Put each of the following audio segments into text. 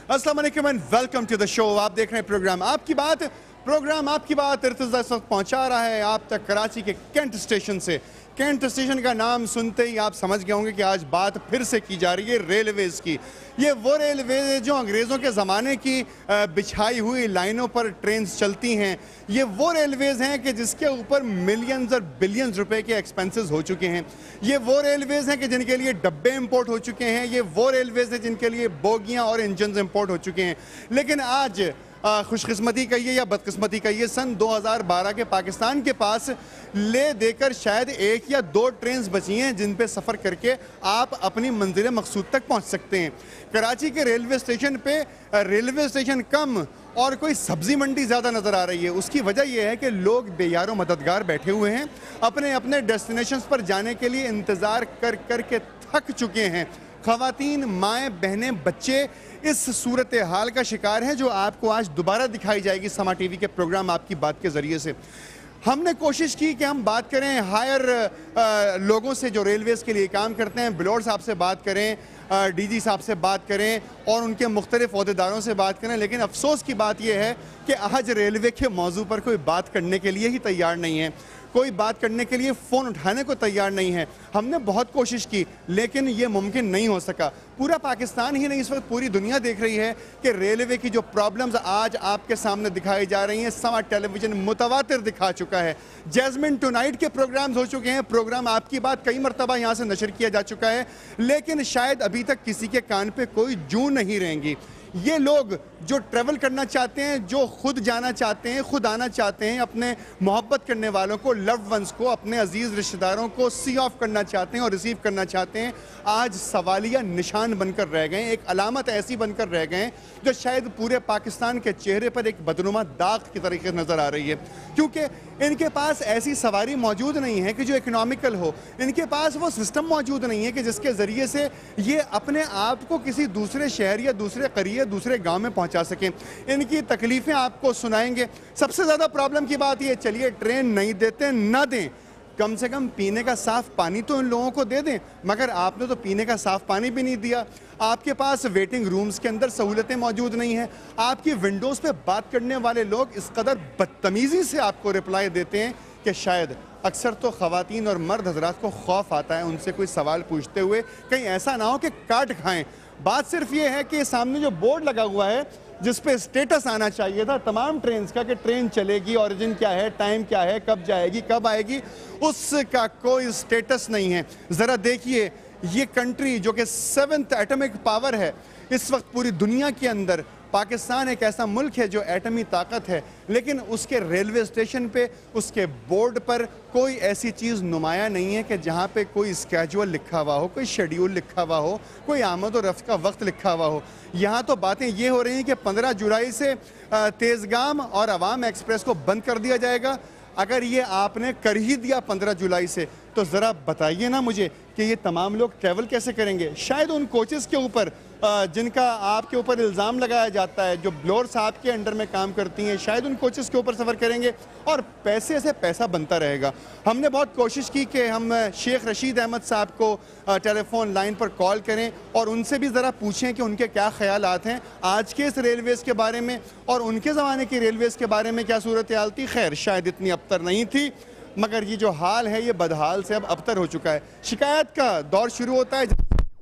अस्सलाम वालेकुम and welcome to the show. आप देख रहे हैं प्रोग्राम आपकी बात इर्तिजा इस वक्त पहुंचा रहा है आप तक कराची के कैंट स्टेशन से। कैंट स्टेशन का नाम सुनते ही आप समझ गए होंगे कि आज बात फिर से की जा रही है रेलवेज़ की। ये वो रेलवे जो अंग्रेज़ों के ज़माने की बिछाई हुई लाइनों पर ट्रेन्स चलती हैं। ये वो रेलवेज़ हैं कि जिसके ऊपर मिलियंस और बिलियंस रुपए के एक्सपेंसेस हो चुके हैं। ये वो रेलवेज़ हैं कि जिनके लिए डब्बे इंपोर्ट हो चुके हैं। ये वो रेलवेज़ हैं जिनके लिए बोगियाँ और इंजन इंपोर्ट हो चुके हैं। लेकिन आज खुशकिस्मती कहिए या बदकिस्मती कहिए, सन 2012 के पाकिस्तान के पास ले देकर शायद एक या दो ट्रेन्स बची हैं जिन पे सफ़र करके आप अपनी मंजिल मकसूद तक पहुंच सकते हैं। कराची के रेलवे स्टेशन पे रेलवे स्टेशन कम और कोई सब्ज़ी मंडी ज़्यादा नज़र आ रही है। उसकी वजह यह है कि लोग बेयारो मददगार बैठे हुए हैं, अपने अपने डेस्टिनेशंस पर जाने के लिए इंतज़ार कर कर के थक चुके हैं। ख़वातीन, माएँ, बहनें, बच्चे इस सूरत हाल का शिकार हैं जो आपको आज दोबारा दिखाई जाएगी समा टीवी के प्रोग्राम आपकी बात के ज़रिए से। हमने कोशिश की कि हम बात करें हायर लोगों से जो रेलवेज़ के लिए काम करते हैं, बिलोर साहब से बात करें, डीजी साहब से बात करें और उनके मुख्तलिफ ओहदेदारों से बात करें। लेकिन अफसोस की बात यह है कि आज रेलवे के मौजू पर कोई बात करने के लिए ही तैयार नहीं है, कोई बात करने के लिए फ़ोन उठाने को तैयार नहीं है। हमने बहुत कोशिश की लेकिन ये मुमकिन नहीं हो सका। पूरा पाकिस्तान ही नहीं, इस वक्त पूरी दुनिया देख रही है कि रेलवे की जो प्रॉब्लम्स आज आपके सामने दिखाई जा रही हैं, समा टेलीविज़न मुतवातिर दिखा चुका है। जैस्मिन टुनाइट के प्रोग्राम्स हो चुके हैं, प्रोग्राम आपकी बात कई मरतबा यहाँ से नशर किया जा चुका है, लेकिन शायद अभी तक किसी के कान पे कोई जू नहीं रहेंगी। ये लोग जो ट्रैवल करना चाहते हैं, जो खुद जाना चाहते हैं, खुद आना चाहते हैं, अपने मोहब्बत करने वालों को, लव्ड वंस को, अपने अजीज़ रिश्तेदारों को सी ऑफ करना चाहते हैं और रिसीव करना चाहते हैं, आज सवालिया निशान बनकर रह गए हैं। एक अलामत ऐसी बनकर रह गए हैं जो शायद पूरे पाकिस्तान के चेहरे पर एक बदनुमा दाग की तरीके नज़र आ रही है, क्योंकि इनके पास ऐसी सवारी मौजूद नहीं है कि जो इकनॉमिकल हो। इनके पास वो सिस्टम मौजूद नहीं है कि जिसके ज़रिए से ये अपने आप को किसी दूसरे शहर या दूसरे करियर, दूसरे गांव में पहुंचा सकें। इनकी तकलीफ़ें आपको सुनाएंगे। सबसे ज़्यादा प्रॉब्लम की बात ये, चलिए ट्रेन नहीं देते ना दें, कम से कम पीने का साफ़ पानी तो इन लोगों को दे दें। मगर आपने तो पीने का साफ़ पानी भी नहीं दिया। आपके पास वेटिंग रूम्स के अंदर सहूलतें मौजूद नहीं हैं। आपकी विंडोज़ पे बात करने वाले लोग इस कदर बदतमीज़ी से आपको रिप्लाई देते हैं कि शायद अक्सर तो ख़वातीन और मर्द हजरात को खौफ आता है उनसे कोई सवाल पूछते हुए, कहीं ऐसा ना हो कि काट खाएं। बात सिर्फ ये है कि सामने जो बोर्ड लगा हुआ है जिस पे स्टेटस आना चाहिए था तमाम ट्रेन्स का कि ट्रेन चलेगी, ओरिजिन क्या है, टाइम क्या है, कब जाएगी, कब आएगी, उसका कोई स्टेटस नहीं है। ज़रा देखिए, ये कंट्री जो कि 7th एटॉमिक पावर है इस वक्त पूरी दुनिया के अंदर, पाकिस्तान एक ऐसा मुल्क है जो एटमी ताकत है, लेकिन उसके रेलवे स्टेशन पे, उसके बोर्ड पर कोई ऐसी चीज़ नुमाया नहीं है कि जहाँ पे कोई स्केड्यूल लिखा हुआ हो, कोई शेड्यूल लिखा हुआ हो, कोई आमद और रफ्त का वक्त लिखा हुआ हो। यहाँ तो बातें ये हो रही हैं कि 15 जुलाई से तेज़गाम और अवाम एक्सप्रेस को बंद कर दिया जाएगा। अगर ये आपने कर ही दिया 15 जुलाई से, तो ज़रा बताइए ना मुझे कि ये तमाम लोग ट्रैवल कैसे करेंगे। शायद उन कोचेस के ऊपर जिनका आपके ऊपर इल्ज़ाम लगाया जाता है, जो बिलोर साहब के अंडर में काम करती हैं, शायद उन कोचेस के ऊपर सफ़र करेंगे और पैसे से पैसा बनता रहेगा। हमने बहुत कोशिश की कि हम शेख रशीद अहमद साहब को टेलीफोन लाइन पर कॉल करें और उनसे भी ज़रा पूछें कि उनके क्या ख़यालात हैं आज के इस रेलवेज़ के बारे में और उनके ज़माने की रेलवेज़ के बारे में क्या सूरत हाल थी। खैर, शायद इतनी अबतर नहीं थी, मगर ये जो हाल है ये बदहाल से अब अबतर हो चुका है। शिकायत का दौर शुरू होता है।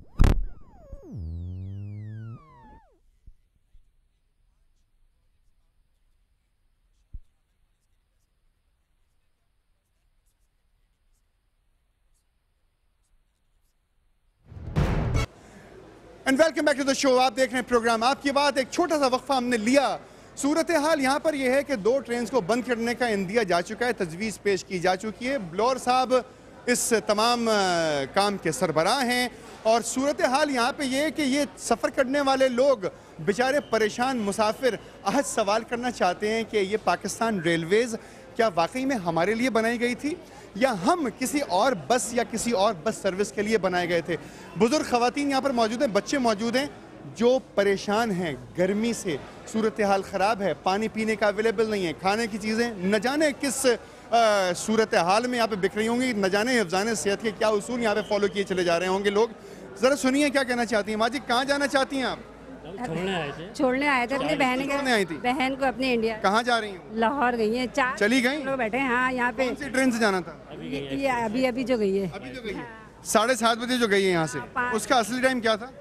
And welcome back to the show. आप देख रहे हैं प्रोग्राम आपकी बात। एक छोटा सा वक्फा हमने लिया। सूरत हाल यहाँ पर यह है कि 2 ट्रेन्स को बंद करने का इंदिया जा चुका है, तजवीज़ पेश की जा चुकी है। बिलोर साहब इस तमाम काम के सरबराह हैं और सूरत हाल यहाँ पे ये है कि ये सफ़र करने वाले लोग बेचारे परेशान मुसाफिर आज सवाल करना चाहते हैं कि ये पाकिस्तान रेलवेज़ क्या वाकई में हमारे लिए बनाई गई थी या हम किसी और बस या किसी और बस सर्विस के लिए बनाए गए थे। बुजुर्ग ख़वातीन यहाँ पर मौजूद हैं, बच्चे मौजूद हैं जो परेशान हैं गर्मी से। सूरत हाल ख़राब है, पानी पीने का अवेलेबल नहीं है, खाने की चीज़ें न जाने किस सूरत हाल में यहाँ पे बिक रही होंगी, न जाने हिफ़्ज़ाने सेहत के क्या उसूल यहाँ पे फॉलो किए चले जा रहे होंगे लोग। ज़रा सुनिए क्या कहना चाहती हैं। माँ जी, कहाँ जाना चाहती हैं आप? छोड़ने आए थे अपनी छोड़ने आई थी? बहन को अपने इंडिया। कहाँ जा रही हूँ? लाहौर गई है, 4 चली गई? लोग बैठे हैं। हाँ, यहाँ पे कौन सी ट्रेन से जाना था? ये अभी जो गई है। अभी जो गई है 7:30 बजे जो गई है यहाँ से, उसका असली टाइम क्या था?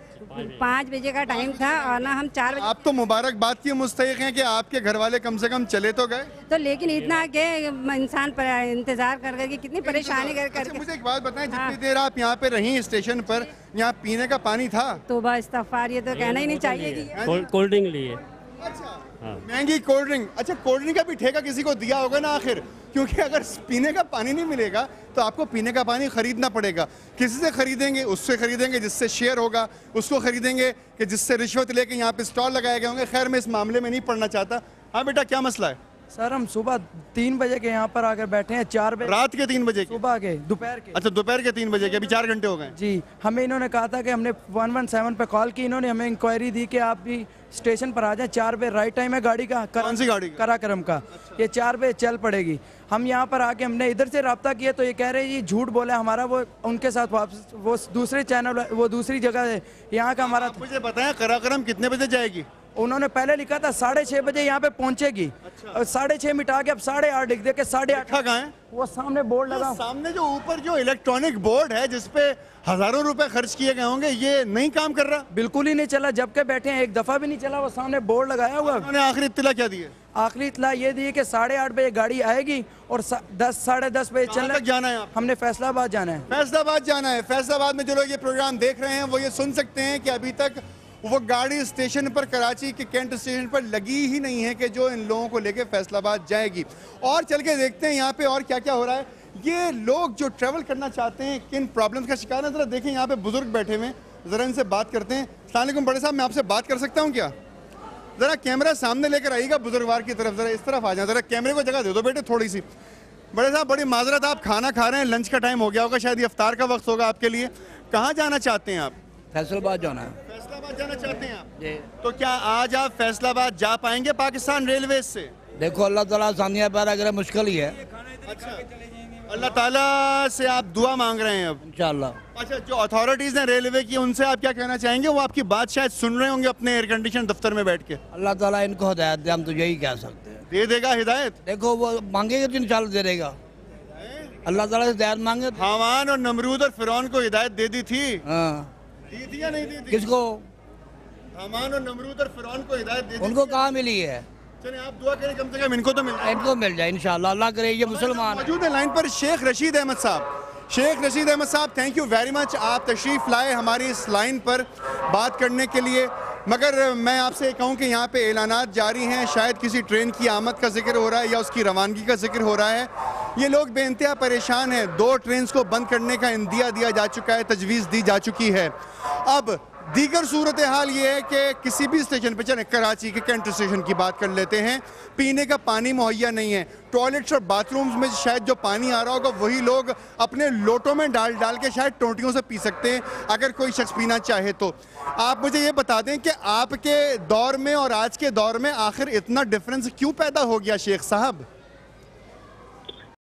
5 बजे का टाइम था और ना हम 4 बजे। आप तो मुबारकबाद की मुस्तहिक हैं कि आपके घर वाले कम से कम चले तो गए। तो लेकिन इतना के इंसान पर इंतजार कर करके कितनी परेशानी कर अच्छा, करके। मुझे एक बात बताएं, जितनी देर आप यहाँ पे रही स्टेशन पर, यहाँ पीने का पानी था? तोबा इस्तगफार, ये तो कहना ही नहीं चाहिए कि कोल्ड ड्रिंक लिए। अच्छा, महंगी कोल्ड ड्रिंक। अच्छा, कोल्ड ड्रिंक का भी ठेका किसी को दिया होगा ना आखिर, क्योंकि अगर पीने का पानी नहीं मिलेगा तो आपको पीने का पानी खरीदना पड़ेगा। किसी से खरीदेंगे? उससे खरीदेंगे जिससे शेयर होगा, उसको खरीदेंगे कि जिससे रिश्वत लेके यहाँ पे स्टॉल लगाए गए होंगे। खैर, मैं इस मामले में नहीं पढ़ना चाहता। हाँ बेटा, क्या मसला है? सर हम सुबह 3 बजे के यहाँ पर आकर बैठे हैं, 4 बजे रात के 3 बजे के? सुबह के, दोपहर के। अच्छा, दोपहर के 3 बजे के, अभी 4 घंटे हो गए। जी, हमें इन्होंने कहा था कि हमने 117 पे कॉल की, इन्होंने हमें इंक्वायरी दी कि आप भी स्टेशन पर आ जाएं। 4 बजे राइट टाइम है गाड़ी का। कौन सी गाड़ी का? कराक्रम का। ये 4 बजे चल पड़ेगी। हम यहाँ पर आके हमने इधर से रब्ता किया तो ये कह रहे हैं ये झूठ बोला हमारा, वो उनके साथ वापस, वो दूसरे चैनल, वो दूसरी जगह है, यहाँ का हमारा। मुझे बताएं, कराक्रम कितने बजे जाएगी? उन्होंने पहले लिखा था 6:30 बजे यहाँ पे पहुंचेगी। और 6:30 मिटा के अब 8:30 लिख दे के 8:30। कहाँ है वो सामने बोर्ड लगा, सामने जो ऊपर जो इलेक्ट्रॉनिक बोर्ड है जिसपे हजारों रुपए खर्च किए गए होंगे, ये नहीं काम कर रहा? बिल्कुल ही नहीं चला, जबकि बैठे हैं, एक दफा भी नहीं चला। वो सामने बोर्ड लगाया हुआ। उन्होंने आखिरी इत्तला क्या दी है? आखिरी इत्तला ये दी कि 8:30 बजे गाड़ी आएगी और 10 साढ़े 10 बजे कहाँ चलना। तक जाना है आपको? हमने फैसलाबाद जाना है। फैसलाबाद जाना है। फैसलाबाद में जो लोग ये प्रोग्राम देख रहे हैं वो ये सुन सकते हैं कि अभी तक वो गाड़ी स्टेशन पर, कराची के कैंट स्टेशन पर लगी ही नहीं है कि जो इन लोगों को लेके फैसलाबाद जाएगी। और चल के देखते हैं यहाँ पे और क्या क्या हो रहा है। ये लोग जो ट्रैवल करना चाहते हैं किन प्रॉब्लम्स का शिकार है, जरा देखें। यहाँ पे बुजुर्ग बैठे हुए हैं, जरा इनसे बात करते हैं। अस्सलाम वालेकुम बड़े साहब, मैं आपसे बात कर सकता हूँ क्या? जरा कैमरा सामने लेकर आइएगा बुजुर्गवार की तरफ, जरा इस तरफ आ जाए। जरा कैमरे को जगह दे दो बेटे थोड़ी सी। बड़े साहब, बड़ी माजरत, आप खाना खा रहे हैं, लंच का टाइम हो गया होगा, शायद ये इफ्तार का वक्त होगा आपके लिए। कहाँ जाना चाहते हैं आप? फैसलाबाद जाना है। फैसलाबाद जाना चाहते हैं आप? जी। तो क्या आज आप फैसलाबाद जा पाएंगे पाकिस्तान रेलवे से? देखो अल्लाह ताला आसानियाँ पैदा करे, मुश्किल ही है। अच्छा, अल्लाह ताला से आप दुआ मांग रहे हैं अब इंशाल्लाह। अच्छा, जो अथॉरिटीज़ हैं रेलवे की, उनसे आप क्या कहना चाहेंगे? वो आपकी बात शायद सुन रहे होंगे अपने एयर कंडीशन दफ्तर में बैठ के। अल्लाह ताला इनको हिदायत दे, हम तो यही कह सकते हैं। दे देगा हिदायत? देखो वो मांगेगा तो इंशाल्लाह दे देगा। अल्लाह ताला से हिदायत मांगे। हामान और नमरूद और फिरौन को हिदायत दे दी थी? हाँ। दी थी या नहीं दी थी? किसको? हामान और नमरूद और फिरौन को हिदायत दे दी? उनको कहाँ मिली है? चलिए आप दुआ करें, कम से कम इनको तो मिल जाए। इनको मिल जाए इंशाल्लाह, अल्लाह करे। ये मुसलमान है। मौजूद है लाइन पर शेख रशीद अहमद साहब। शेख रशीद अहमद साहब, थैंक यू वेरी मच, आप तशरीफ़ लाए हमारी इस लाइन पर बात करने के लिए। मगर मैं आपसे कहूँ कि यहाँ पे ऐलानात जारी हैं, शायद किसी ट्रेन की आमद का जिक्र हो रहा है या उसकी रवानगी का जिक्र हो रहा है। ये लोग बेइंतहा परेशान हैं। 2 ट्रेन को बंद करने का इंदिया दिया जा चुका है, तजवीज़ दी जा चुकी है। अब दीगर सूरत हाल ये है कि किसी भी स्टेशन पर चले, कराची के कैंट स्टेशन की बात कर लेते हैं, पीने का पानी मुहैया नहीं है। टॉयलेट्स और बाथरूम्स में शायद जो पानी आ रहा होगा वही लोग अपने लोटों में डाल डाल के शायद टोंटियों से पी सकते हैं, अगर कोई शख्स पीना चाहे तो। आप मुझे ये बता दें कि आपके दौर में और आज के दौर में आखिर इतना डिफरेंस क्यों पैदा हो गया शेख साहब?